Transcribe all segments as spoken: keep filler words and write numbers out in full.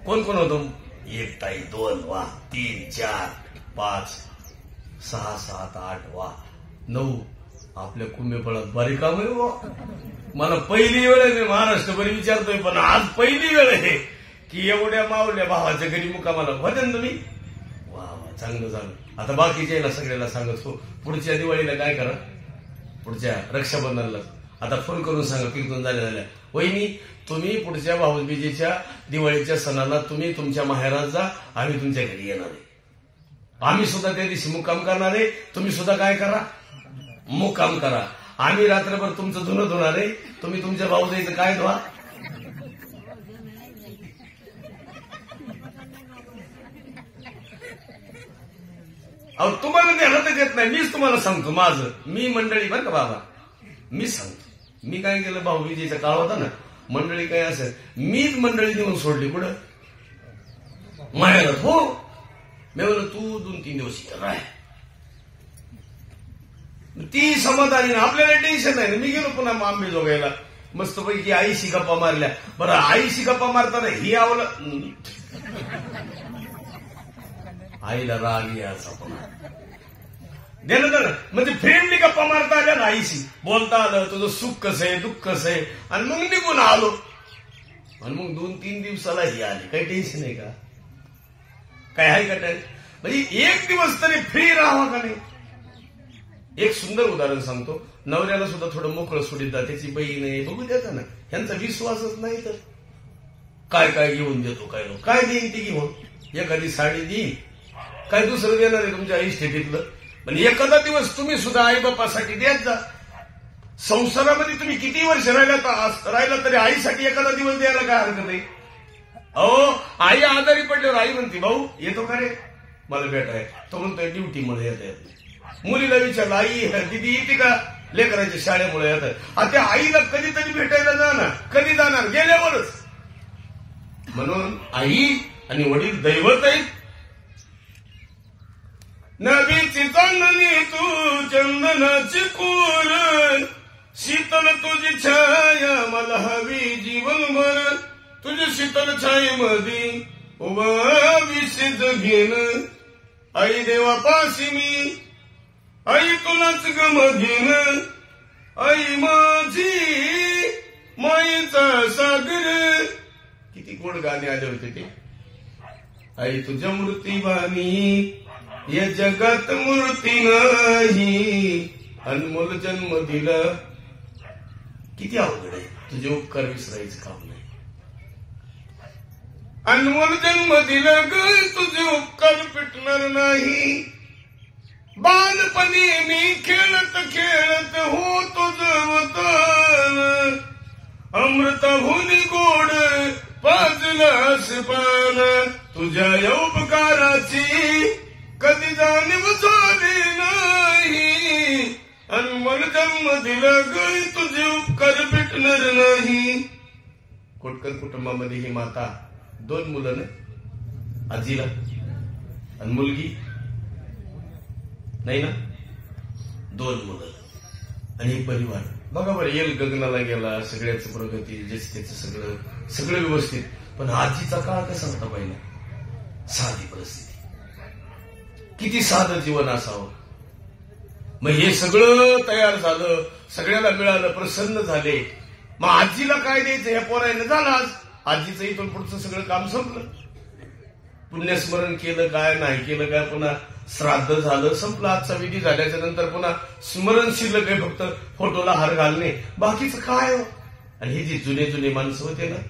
कोण कोण होतो? एक ताई, दोन, वा, तीन, चार, पाच, सहा, सात, आठ, वा, नऊ. आपल्या कुंभेफळात बारीक काम आहे वा. मला पहिली वेळ आहे, मी महाराष्ट्रभर विचारतोय, पण आज पहिली वेळ आहे की एवढ्या मावल्या भावाच्या घरी मुकामाला होत्या ना तुम्ही. वा वा, चांगलं झालं. आता बाकीच्या याला सगळ्याला सांगत हो, पुढच्या दिवाळीला काय करा, पुढच्या रक्षाबंधनाला आता फोन करून सांगा कीर्तन झाल्या झाल्या, वहिनी तुम्ही पुढच्या भाऊबीजेच्या दिवाळीच्या सणाला तुम्ही तुमच्या माहेरात जा, आम्ही तुमच्या घरी येणार आहे. आम्ही सुद्धा त्या दिवशी मुक्काम करणार आहे, तुम्ही सुद्धा काय करा, मुक्काम करा. आम्ही रात्रभर तुमचं धुणं धुणार आहे, तुम्ही तुमच्या भाऊजाईचं काय धुवा. अहो तुम्हाला ध्यानातच येत नाही, मीच तुम्हाला सांगतो माझं. मी मंडळी बरं का बाबा, मी सांगतो मी काय केलं, भाऊबीजेचा काळ होता ना, मंडळी काय असेल, मीच मंडळी देऊन सोडली. कुठं? माहेरात. हो, मी म्हणलं तू दोन तीन दिवस राह. ती समाधानी, आपल्याला टेन्शन नाही. मी गेलो पुन्हा आंबेजोगाईला, मस्तपैकी आईशी गप्पा मारल्या. बरं, आईशी गप्पा मारताना ही आवलं, आईला राग यायचा पुन्हा देणं ना, म्हणजे फ्रेंडली गप्पा मारता आल्या ना, आईशी बोलता आलं, तुझं सुख कसं आहे, दुःख कसं आहे, आणि मग निघून आलो. आणि मग दोन तीन दिवसाला ही आली. काही टेन्शन आहे का? काय आहे का? म्हणजे एक दिवस तरी फ्री राहावा का नाही? एक सुंदर उदाहरण सांगतो. नवऱ्याला सुद्धा थोडं मोकळं सोडित जा, त्याची बहीण आहे, बघू द्याचा ना. ह्यांचा विश्वासच नाही तर काय काय घेऊन देतो, काय नको, काय देईन ती घेऊन. एखादी साडी देईन, काय दुसरं देणार आहे तुमच्या इस्टेटीतलं. पण एखादा दिवस तुम्ही सुद्धा आई बापासाठी द्याच जा. संसारामध्ये तुम्ही किती वर्ष राहिला राहिला तरी आईसाठी एखादा दिवस द्यायला काय हरकत नाही. अहो, आई आजारी पडल्यावर आई म्हणते, भाऊ येतो का रे मला भेटाय? तो म्हणतोय ड्युटीमुळे येता येत नाही. मुलीला विचारलं, आई दिदी येते का? लेकरांच्या शाळेमुळे येतात. त्या आईला कधीतरी भेटायला जाणार, कधी जाणार? गेल्यावरच. म्हणून आई आणि वडील दैवत आहेत. नबीची चांदणी तू चंदनाची कोर, शीतल तुझी छाया मला हवी जीवनभर. तुझी शीतल छायेमध्ये उभावीस जगेन. आई देवापाशी मी, आई तुलाच गमगेन. आई माझी माईचा सागर. किती गोड गाणे आले होते ते. आई तुझ्या मूर्तीवाणी या जगात मूर्ती नाही, अनमोल जन्म दिला. किती अवघड आहे, तुझे उपकार विसरायचं काम नाही. अनमोल जन्म दिला ग, तुझे उपकार पिटणार नाही. बालपणी मी खेळत खेळत होतो जवतान, अमृताहून गोड पाजलास पान. तुझ्या या उपकाराची कधी जाणीव झाली नाही, अनमोल जन्म दिला ग, तुझे उपकार भेटणार नाही. कोटकर कुटुंबामध्ये ही माता, दोन मुलं ना, आजीला आणि मुलगी नाही ना, दोन मुलं आणि परिवार. बघा बरं, येल गगनाला गेला, सगळ्याच प्रगती, जस त्याचं सगळं सगळं व्यवस्थित. पण आजीचा काळ कसा होता पहिला? साधी परिस्थिती. किती साधं जीवन असावं. मग हे सगळं तयार झालं, सगळ्याला मिळालं, प्रसन्न झाले. मग आजीला काय द्यायचं ह्या पोरायनं? झालं आज आजीचं इथून पुढचं सगळं काम संपलं. पुण्यस्मरण केलं काय, नाही केलं काय, पुन्हा श्राद्ध झालं, संपलं. आजचा विधी झाल्याच्या नंतर पुन्हा स्मरण शिल्लक आहे फक्त फोटोला हार घालणे, बाकीचं काय. आणि हे जे जुने जुने माणसं होते ना,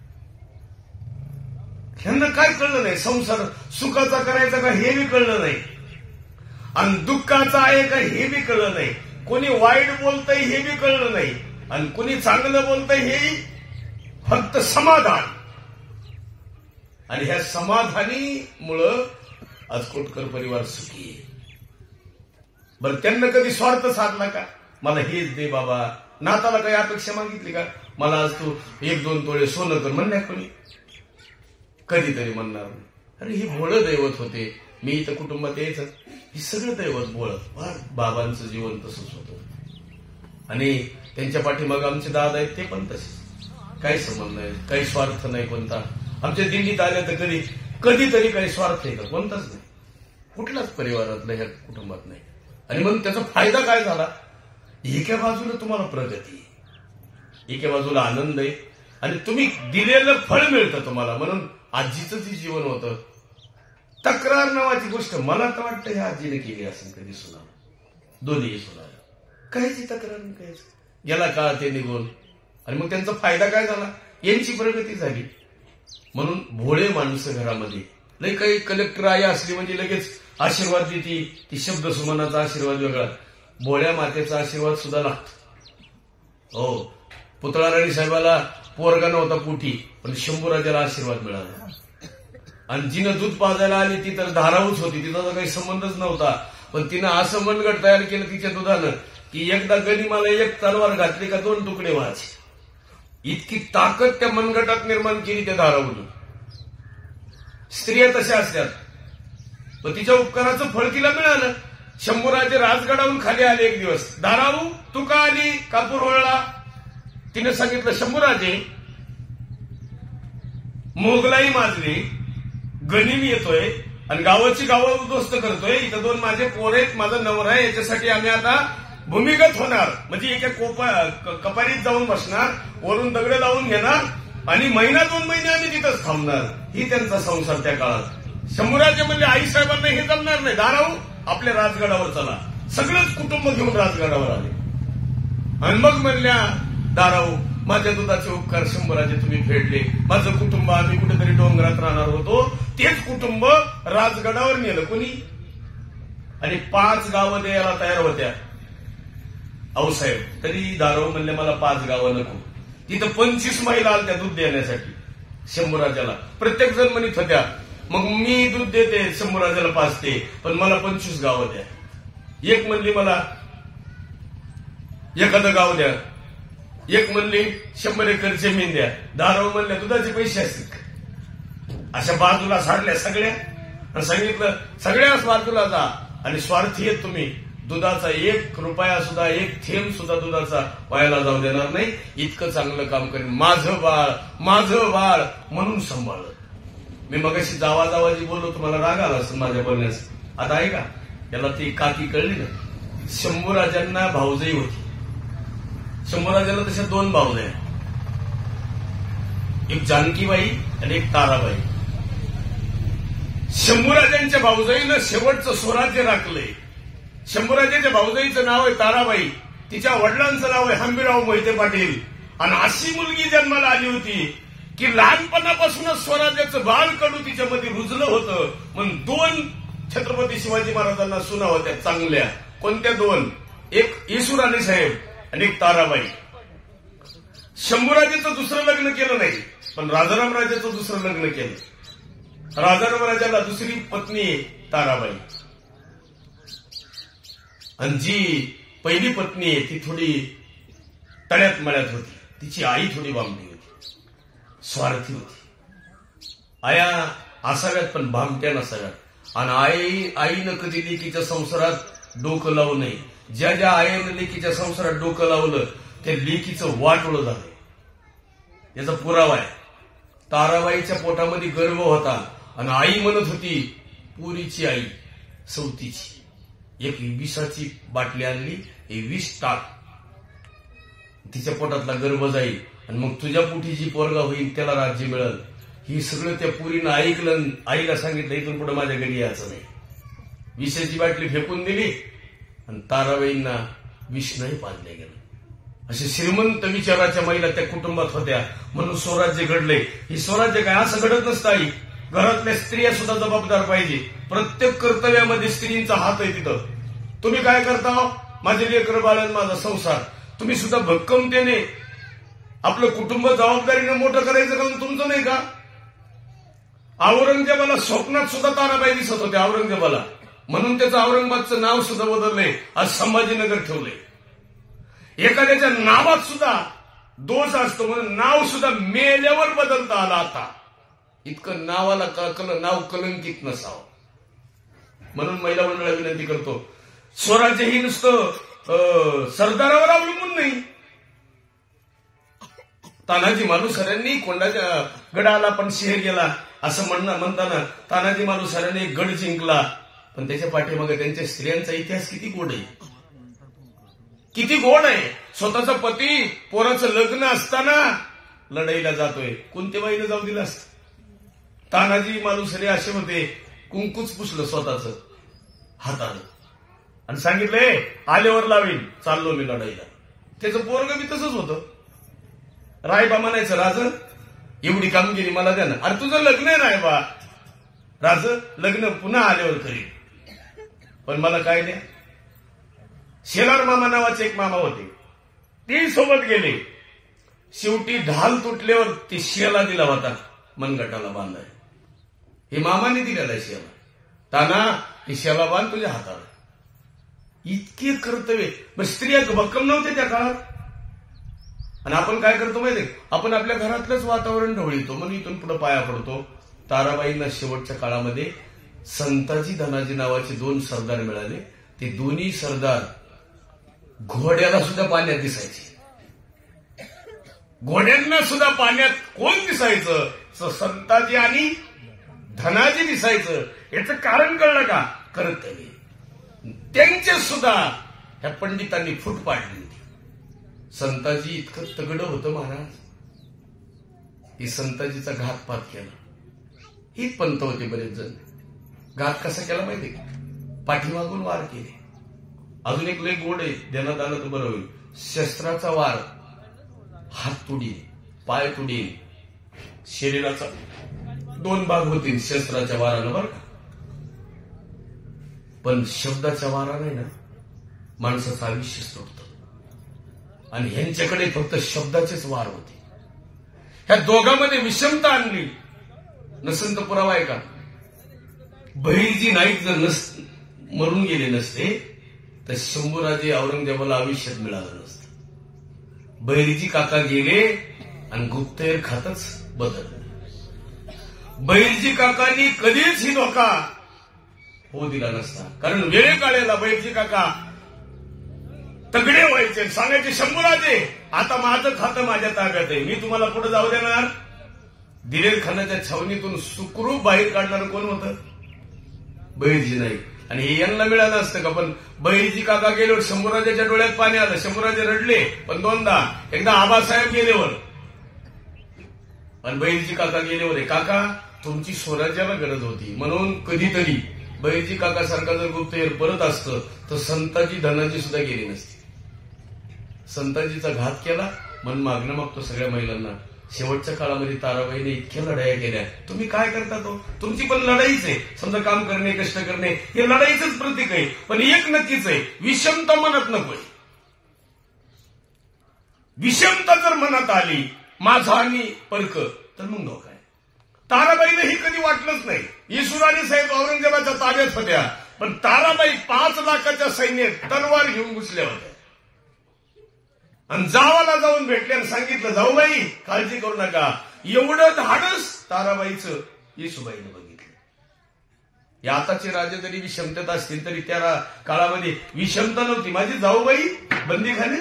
ह्यांना काय कळलं नाही. संसार सुखाचा करायचा का हे बी कळलं नाही, आणि दुःखाचा आहे का हे बी कळलं नाही. कोणी वाईट बोलतंय हे बी कळलं नाही, आणि कोणी चांगलं बोलतंय हे फक्त समाधान. आणि ह्या समाधानीमुळं आज कोटकर परिवार सुखी आहे. बरं, त्यांना कधी स्वार्थ साधला का? मला हेच दे बाबा. नाताला काही अपेक्षा मागितली का? मला आज तू एक दोन तोळे सोनं कर म्हणण्या कोणी कधीतरी म्हणणार. अरे ही भोळं दैवत होते. मी इथं कुटुंबात यायचं, ही सगळं दैवत भोळं. बाबांचं जीवन तसंच होतं, आणि त्यांच्या पाठीमाग आमचे दादा आहेत ते पण तसेच. काही संबंध नाही, काही स्वार्थ नाही कोणता. आमच्या दिल्लीत आल्या तर कधी कधीतरी काही स्वार्थ आहे का? कोणताच नाही. कुठल्याच परिवारातलं ह्या कुटुंबात नाही. आणि मग त्याचा फायदा काय झाला? एका बाजूला तुम्हाला प्रगती, एका बाजूला आनंद आहे आणि तुम्ही दिलेलं फळ मिळतं तुम्हाला. म्हणून आजीचं जे जीवन होतं, तक्रार नावाची गोष्ट मला तर वाटतं ह्या आजीने केली असेल कधी सुना, दोन्ही सुना कायची तक्रार काय, गेला काळ ते निघून. आणि मग त्यांचा फायदा काय झाला? यांची प्रगती झाली. म्हणून भोळे माणसं घरामध्ये, नाही काही कलेक्टर आई असली म्हणजे लगेच आशीर्वाद देती, ती शब्द सुमनाचा आशीर्वाद वेगळा, भोळ्या मातेचा आशीर्वाद सुद्धा लागतो. हो, पुतळा राणी साहेबाला पोरगा नव्हता पोटी, पण शंभूराजाला आशीर्वाद मिळाला. आणि जिनं दूध पाजायला आली ती तर धाराऊच होती, तिचा तर काही संबंधच नव्हता, पण तिनं असं मनगट तयार केलं तिच्या दुधानं की एकदा गनिमाला एक तलवार घातली का दोन तुकडे व्हायचे. इतकी ताकद त्या मनगटात निर्माण केली त्या धाराऊन. स्त्रिया तशा असतात. पण तिच्या उपकाराचं फळ तिला मिळालं. शंभूराजे राजगडाहून खाली आले एक दिवस. धाराऊ तू का आली कापूर वळला? तिने सांगितलं शंभूराजे, मोगलाई माजली, गनिम येतोय आणि गावाची गावं उद्ध्वस्त करतोय. इथं दोन माझे पोर आहेत, माझा नवरा आहे, याच्यासाठी आम्ही आता भूमिगत होणार. म्हणजे एका कोपा कपारीत जाऊन बसणार, वरून दगड लावून घेणार आणि महिना दोन महिने आम्ही तिथंच थांबणार. ही त्यांचा संसार त्या काळात. शंभूराजे म्हणले आईसाहेबांना हे जमणार नाही, दाराऊ आपल्या राजगडावर चला. सगळंच कुटुंब घेऊन राजगडावर आले. आणि मग म्हणल्या दाराऊ, माझ्या दुधाचे उपकार शंभूराजे तुम्ही फेडले. माझं कुटुंब, आम्ही कुठेतरी डोंगरात राहणार होतो, तेच कुटुंब राजगडावर नेलं कोणी. आणि पाच गावं द्यायला तयार होत्या आऊसाहेब, तरी दाराऊ म्हणले मला पाच गावं नको. तिथं पंचवीस महिला आल्या दूध देण्यासाठी शंभूराजाला. प्रत्येक जण म्हणत होत्या मग मी दूध देते शंभूराजाला पाचते, पण मला पंचवीस गावं द्या. एक म्हणली मला एखादं गाव द्या, एक म्हणली शंभर एकर जमीन द्या. दाराऊ म्हणल्या दुधाचे पैसे असतील. अशा बाजूला सारल्या सगळ्या आणि सांगितलं सगळ्याच बाजूला जा आणि स्वार्थी आहेत तुम्ही. दुधाचा एक रुपया सुद्धा, एक थेंब सुद्धा दुधाचा वायाला जाऊ देणार नाही. इतकं चांगलं काम करेन. माझं बाळ, माझं बाळ म्हणून सांभाळलं. मी मगाशी जावा जावा जी बोललो, तुम्हाला राग आला असेल माझ्या बोलण्यास. आता ऐका, याला ती काकी कळली ना. शंभूराजांना भाऊजाई होती. शंभूराजाला तशा दोन भाऊजाई, एक जानकीबाई आणि एक ताराबाई. शंभूराजांच्या भाऊजाईनं शेवटचं स्वराज्य राखलंय. शंभूराजांच्या भाऊजाईचं नाव आहे ताराबाई, तिच्या वडिलांचं नाव आहे हंबीराव मोहिते पाटील. आणि अशी मुलगी जन्माला आली होती की लहानपणापासूनच स्वराज्याचं बाळकडू तिच्यामध्ये रुजलं होतं. म्हणून दोन छत्रपती शिवाजी महाराजांना सुना होत्या चांगल्या. कोणत्या दोन? एक येसुराणी साहेब आणि एक ताराबाई. शंभूराजेचं दुसरं लग्न केलं नाही, पण राजाराम राजाचं दुसरं लग्न केलं. राजाराम राजाला दुसरी पत्नी आहे ताराबाई. आणि जी पहिली पत्नी आहे ती थोडी तळ्यात मळ्यात होती. तिची आई थोडी बामणी होती, स्वार्थी होती. आया असाव्यात पण भामट्या नसाव्यात. आणि आई आईनं कधी लेकीच्या संसारात डोकं लावू नये. ज्या ज्या आईनं लेकीच्या संसारात डोकं लावलं त्या लेकीचं वाटोळं झालं. याचा पुरावा आहे. ताराबाईच्या पोटामध्ये गर्भ होता आणि आई म्हणत होती, पुरीची आई सवतीची, एक विषाची बाटली आणली, हे विष टाक, तिच्या पोटातला गर्भ जाईल आणि मग तुझ्या पोटी जी पोरगा होईल त्याला राज्य मिळेल. ही सगळं त्या पुरीनं ऐकलं. आईला सांगितलं इथून पुढे माझ्या घरी यायचं नाही. विषाची बाटली फेकून दिली आणि ताराबाईंना विष नाही पाजले गेलं. असे श्रीमंत विचाराच्या महिला त्या कुटुंबात होत्या म्हणून स्वराज्य घडले. ही स्वराज्य काय असं घडत नसतं. आई घरातल्या स्त्रिया सुद्धा जबाबदार पाहिजे. प्रत्येक कर्तव्यामध्ये स्त्रीचा हात आहे. तिथं तुम्ही काय करता? माझे लेकर बाळन, माझा संसार. तुम्ही सुद्धा भक्कमतेने आपलं कुटुंब जबाबदारीने मोठं करायचं काम तुमचं नाही का? औरंगजेबाला स्वप्नात सुद्धा ताराबाई दिसत होत्या औरंगजेबाला, म्हणून त्याचं औरंगाबादचं नाव सुद्धा बदललंय, आज संभाजीनगर ठेवलंय. एखाद्याच्या नावात सुद्धा दोष असतो म्हणून नाव सुद्धा मेल्यावर बदलता आला. आता इतकं नावाला कल नाव कलंकित नसावं. म्हणून महिला मंडळाला विनंती करतो, स्वराज्य ही नुसतं सरदारावर अवलंबून नाही. तानाजी मालुसऱ्यांनी कोंडाच्या गडाला पण शेर गेला असं म्हणणं म्हणताना तानाजी मालुसऱ्यांनी एक गड जिंकला, पण त्याच्या पाठीमागे त्यांच्या स्त्रियांचा इतिहास किती गोड आहे, किती गोड आहे. स्वतःचा पती पोराचं लग्न असताना लढाईला जातोय, कोणत्या बाईनं जाऊ दिलं असतं. तानाजी मालुसरे असे होते, कुंकूच पुसलं स्वतःच हातानं आणि सांगितलंय आल्यावर लावीन, चाललो मी लढाईला. त्याचं पोरग बी तसंच होतं. रायबा म्हणायचं राज एवढी कामगिरी मला द्या ना. अरे तुझं लग्न आहे रायबा. राज लग्न पुन्हा आल्यावर करीन, पण मला काय द्या. शेलार मामा नावाचे एक मामा होते, ते सोबत गेले. शेवटी ढाल तुटल्यावर ते शेला दिला होता मनगटाला बांधाय. हे मामाने दिलेला आहे शेला. ताना ते शेला बांध तुझ्या हाताला. इतके कर्तव्य. मग स्त्रिया भक्कम नव्हते त्या काळात. आणि आपण काय करतो माहिती, आपण आपल्या घरातलंच वातावरण ढवळीतो, मग इथून पुढे पाया पडतो. ताराबाईंना शेवटच्या काळामध्ये संताजी धनाजी नावाचे दोन सरदार मिळाले. ते दोन्ही सरदार घोड्याला सुद्धा पाण्यात दिसायचे. घोड्यांना सुद्धा पाण्यात कोण दिसायचं, संताजी आणि धनाजी दिसायचं. याचं कारण कळलं का, कर्तव्य. त्यांचे सुद्धा ह्या पंडितांनी फूट पाडली होती. संताजी इतकं तगडं होतं महाराज, ही संताजीचा घातपात केला. ही पंत होते बरेच जण. घात कसा केला माहिती, पाठीमागून वार केले. अजून एक लय गोड आहे, ध्यानात आलं तर बरं होईल. शस्त्राचा वार, हात तुडील, पाय तुडील, शरीराचा दोन भाग होतील शस्त्राच्या वारानं बरं का. पण शब्दाच्या वाराने ना माणसाचं आयुष्य तुटतं. आणि ह्यांच्याकडे फक्त शब्दाचेच वार होते. ह्या दोघांमध्ये विषमता आणली. नसेल तर पुरावा आहे का, बहिर्जी नाईक जर नस मरून गेले नसते तर शंभूराजे औरंगजेबाला आयुष्यात मिळालं नसतं. बहिर्जी काका गेले आणि गुप्तहेर खातच बदललं. बहिर्जी काकांनी कधीच ही धोका होऊ दिला नसता. कारण वेळेकाळेला बहिर्जी काका तगडे व्हायचे, सांगायचे शंभूराजे आता माझं खातं माझ्या ताब्यात आहे, मी तुम्हाला पुढे जाऊ देणार. दिलेर खानाच्या छावणीतून सुखरूप बाहेर काढणार कोण होतं, बहिर्जी नाईक. आणि हे यांना मिळालं असतं का. पण बहिर्जी काका गेल्यावर शंभूराजाच्या डोळ्यात पाणी आलं. शंभूराजे रडले, पण दोनदा. एकदा आबासाहेब गेल्यावर आणि बहिर्जी काका गेल्यावर. काका तुमची स्वराज्याला गरज होती म्हणून कधीतरी बहिर्जी काका सारखा जर गुप्तहेर परत असतं तर संताजी धनाजी सुद्धा गेली नसती. संताजीचा घात केला म्हणून मागणं मागतो सगळ्या महिलांना. शेवटच्या काळामध्ये ताराबाईने इतक्या लढाया केल्या. तुम्ही काय करता तो, तुमची पण लढाईच आहे. समजा काम करणे, कष्ट करणे हे लढाईचंच प्रतीक आहे. पण एक नक्कीच आहे, विषमता मनात नकोय. विषमता जर मनात आली, माझा आणि परक, तर मग धोका आहे. ताराबाईला हे कधी वाटलंच नाही. येसुराणी साहेब औरंगजेबाच्या ताब्यात होत्या, पण ताराबाई पाच लाखाच्या सैन्यात तलवार घेऊन घुसल्या होत्या. आणि जावाला जाऊन भेटले आणि सांगितलं, जाऊ बाई काळजी करू नका. एवढं धाडस ताराबाईचं येसुबाईने बघितलं. या आताचे राजे जरी विषमतेत असतील तरी त्या काळामध्ये विषमता नव्हती. माझी जाऊबाई बंदीखाने,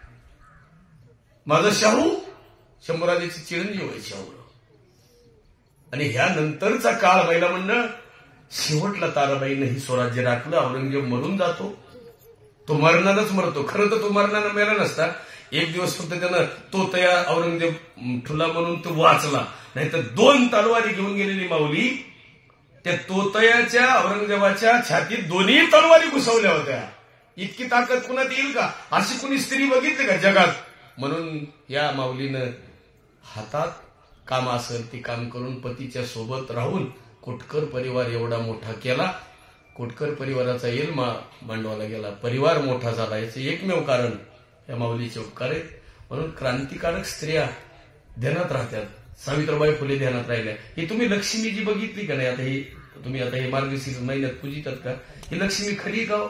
माझा शाहू शंभूराजेचे चिरंजीव आहे शाहू. आणि ह्या नंतरचा काळ महिला म्हणणं, शेवटला ताराबाईनं ही स्वराज्य राखलं. औरंगजेब मरून जातो, तो मरणारच मरतो. खरं तर तो मरणानं मेला नसता. एक दिवस फक्त त्यानं तो तया औरंगजेब ठुला म्हणून तो वाचला. नाहीतर दोन तलवारी घेऊन गेलेली माऊली त्या तोतयाच्या औरंगजेबाच्या छातीत दोन्ही तलवारी घुसवल्या होत्या. इतकी ताकद कुणात येईल का, अशी कुणी स्त्री बघितली का जगात. म्हणून या माऊलीनं हातात काम असेल ते काम करून पतीच्या सोबत राहून कोटकर परिवार एवढा मोठा केला. कोटकर परिवाराचा येलमा मांडवाला गेला, परिवार मोठा झाला. याचं एकमेव कारण या माऊलीचे उपकार आहेत. म्हणून क्रांतिकारक स्त्रिया ध्यानात राहतात. सावित्रीबाई फुले ध्यानात राहिल्या. ही तुम्ही लक्ष्मी जी बघितली का नाही, आता ही तुम्ही आता हे मार्गशीर्ष महिन्यात पूजितात का, ही लक्ष्मी खरी का.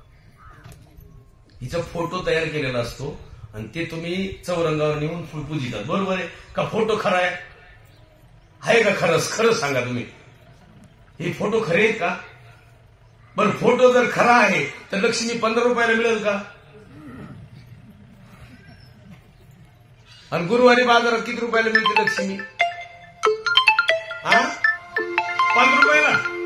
हिचा फोटो तयार केलेला असतो आणि ते तुम्ही चौरंगावर नेऊन फुल पूजितात. बरोबर आहे का, फोटो खरा आहे आहे का, खरंच खरं सांगा तुम्ही, हे फोटो खरे आहेत का. बरं फोटो जर खरा आहे तर लक्ष्मी पंधरा रुपयाला मिळेल का. आणि गुरुवारी बाजारात किती रुपयाला मिळते लक्ष्मी? हा, पाच रुपयाला.